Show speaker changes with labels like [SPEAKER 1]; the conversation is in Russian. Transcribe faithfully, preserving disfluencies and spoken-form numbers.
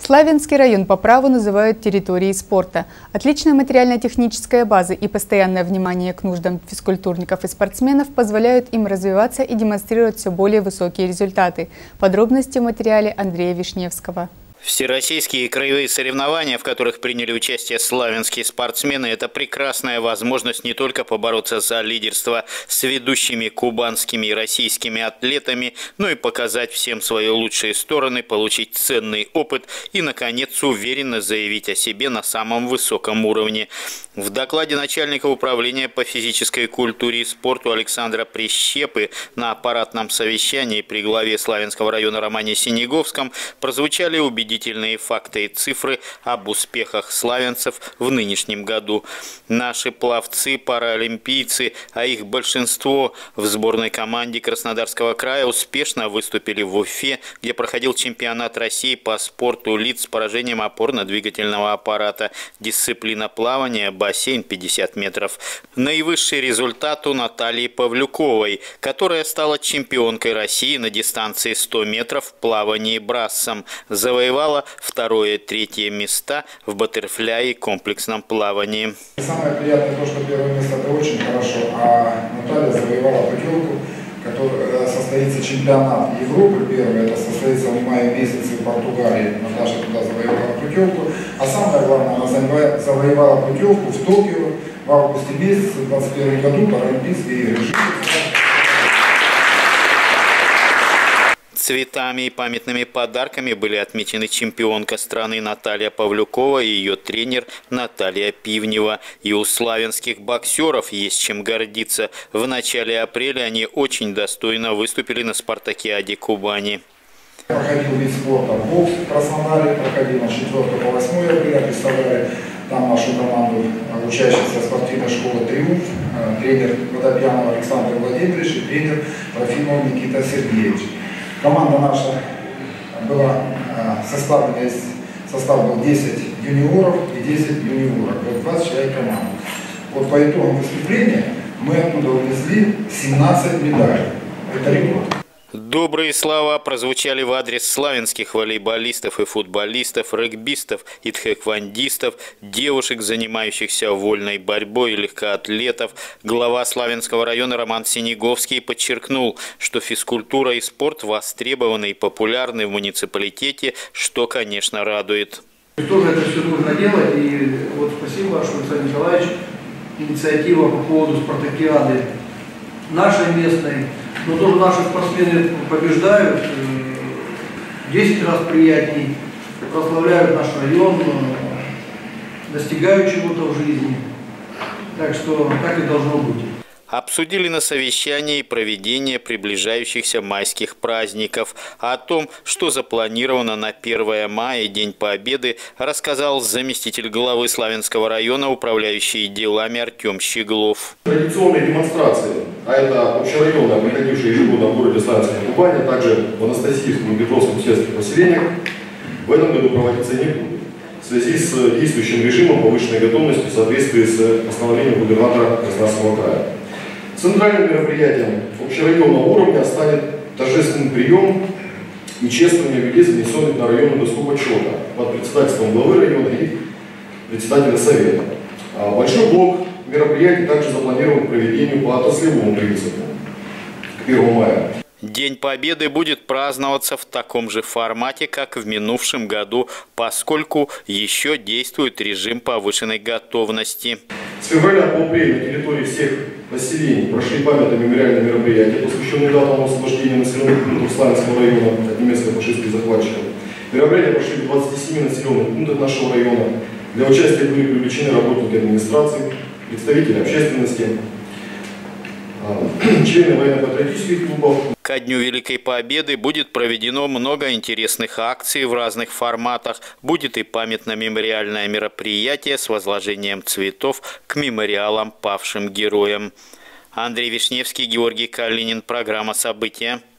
[SPEAKER 1] Славянский район по праву называют территорией спорта. Отличная материально-техническая база и постоянное внимание к нуждам физкультурников и спортсменов позволяют им развиваться и демонстрировать все более высокие результаты. Подробности в материале Андрея Вишневского.
[SPEAKER 2] Всероссийские и краевые соревнования, в которых приняли участие славянские спортсмены, это прекрасная возможность не только побороться за лидерство с ведущими кубанскими и российскими атлетами, но и показать всем свои лучшие стороны, получить ценный опыт и, наконец, уверенно заявить о себе на самом высоком уровне. В докладе начальника управления по физической культуре и спорту Александра Прищепы на аппаратном совещании при главе Славянского района Романе Синеговском прозвучали убедительные Убедительные факты и цифры об успехах славянцев в нынешнем году. Наши пловцы, паралимпийцы, а их большинство в сборной команде Краснодарского края успешно выступили в Уфе, где проходил чемпионат России по спорту лиц с поражением опорно-двигательного аппарата. Дисциплина плавания, бассейн пятьдесят метров. Наивысший результат у Натальи Павлюковой, которая стала чемпионкой России на дистанции сто метров в плавании брассом. Завоевала второе и третье места в баттерфляе и комплексном плавании.
[SPEAKER 3] Самое приятное то, что первое место это очень хорошо, а Наталья завоевала путевку, которая состоится чемпионат Европы, первый, это состоится в мае месяце в Португалии. Наташа туда завоевала путевку, а самое главное, она завоевала путевку в Токио в августе месяце в двадцать первом году Паралимпийские игры.
[SPEAKER 2] Цветами и памятными подарками были отмечены чемпионка страны Наталья Павлюкова и ее тренер Наталья Пивнева. И у славянских боксеров есть чем гордиться. В начале апреля они очень достойно выступили на спартакиаде Кубани.
[SPEAKER 3] Проходил вид спорта бокс в Краснодаре, проходил на четвёртое по восьмое апреля, представляли там нашу команду учащихся спортивной школы «Триумф», тренер Водопьянов Александр Владимирович и тренер Трофимов Никита Сергеевич. Команда наша была составлена, из состав был десять юниоров и десять юниоров, двадцать человек команды. Вот по итогам выступления мы оттуда увезли семнадцать медалей. Это рекорд.
[SPEAKER 2] Добрые слова прозвучали в адрес славянских волейболистов и футболистов, регбистов и тхэквондистов, девушек, занимающихся вольной борьбой и легкоатлетов. Глава Славянского района Роман Синеговский подчеркнул, что физкультура и спорт востребованы и популярны в муниципалитете, что, конечно, радует.
[SPEAKER 4] Тоже это все нужно делать, и вот спасибо, что Александр Николаевич, инициатива по поводу спартакиады нашей местной. Но тоже наши спортсмены побеждают, десять раз приятней, прославляют наш район, достигают чего-то в жизни. Так что так и должно быть.
[SPEAKER 2] Обсудили на совещании проведение приближающихся майских праздников. О том, что запланировано на первое мая, День Победы, рассказал заместитель главы Славянского района, управляющий делами Артем Щеглов.
[SPEAKER 5] Традиционные демонстрации, а это общерайонные, проходившие ежегодно в городе Славянской Кубани, а также в Анастасийском и Петровском сельских поселениях, в этом году проводиться не будет. В связи с действующим режимом повышенной готовности в соответствии с постановлением губернатора Краснодарского края. Центральным мероприятием общерайонного уровня станет торжественный прием и чествование людей, занесенных на районную доску почета под председательством главы района и председателя совета. Большой блок мероприятий также запланирован к проведению по отраслевому принципу к первому мая.
[SPEAKER 2] День Победы будет праздноваться в таком же формате, как в минувшем году, поскольку еще действует режим повышенной готовности.
[SPEAKER 5] С февраля по апрель на территории всех поселений прошли памятные мемориальные мероприятия, посвященные датам освобождения населенных пунктов Славянского района от немецко-фашистских захватчиков. Мероприятия прошли в двадцати семи населенных пунктах нашего района. Для участия были привлечены работники администрации, представители общественности, члены военно-патриотических клубов.
[SPEAKER 2] Ко Дню Великой Победы будет проведено много интересных акций в разных форматах. Будет и памятно-мемориальное мероприятие с возложением цветов к мемориалам павшим героям. Андрей Вишневский, Георгий Калинин. Программа «События».